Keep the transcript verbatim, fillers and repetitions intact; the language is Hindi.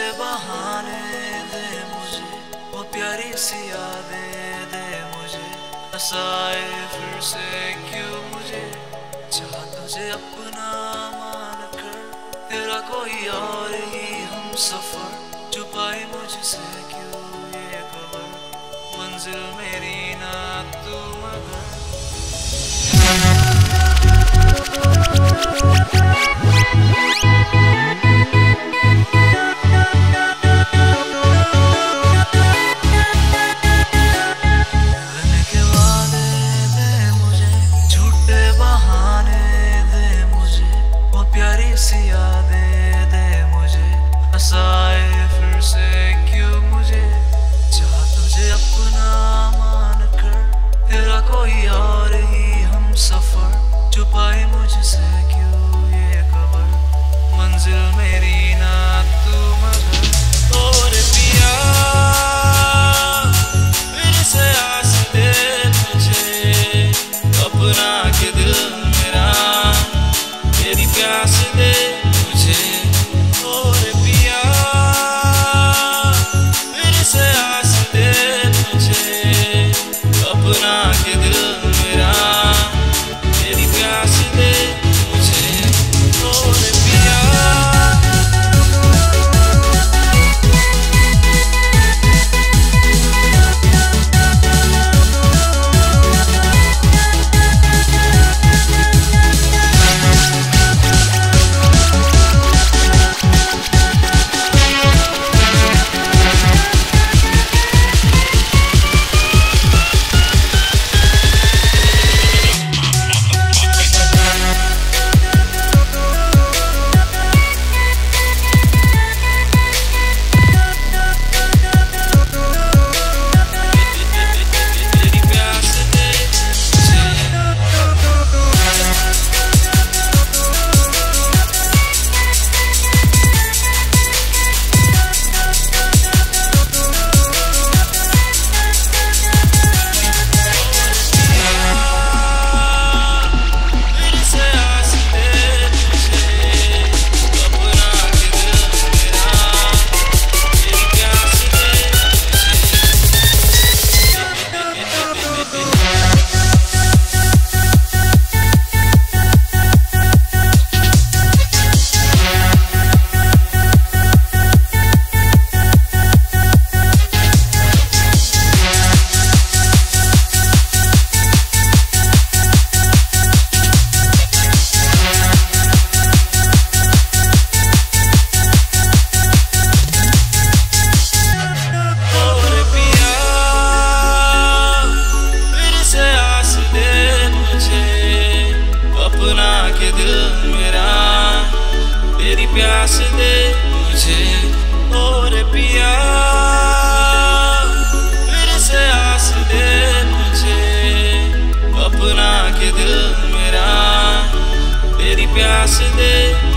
बहाने दे मुझे, वो प्यारी सी यादें दे मुझे, हंसाए फिर से क्यों मुझे, चाह तुझे अपना मान कर, तेरा कोई और ही हम सफर, छुपाई मुझसे क्यों ये खबर, मंजिल मेरी ना तू मगर। यादें दे मुझे, हंसाए फिर से क्यों मुझे, चाह तुझे अपना मान कर, तेरा कोई और ही हम सफर, छुपाई मुझसे क्यों ये खबर, मंजिल मेरी ना तू मगर। और पिया फिर से आस दे मुझे, अपना के दिल मेरा तेरी प्यास दे मुझे, और पिया फिर से आस दे मुझे, अपना के दिल मेरा तेरी प्यास दे मुझे, और पिया। प्यास दे मुझे, और पिया फिर से आस दे मुझे, अपना के दिल मेरा तेरी प्यास दे।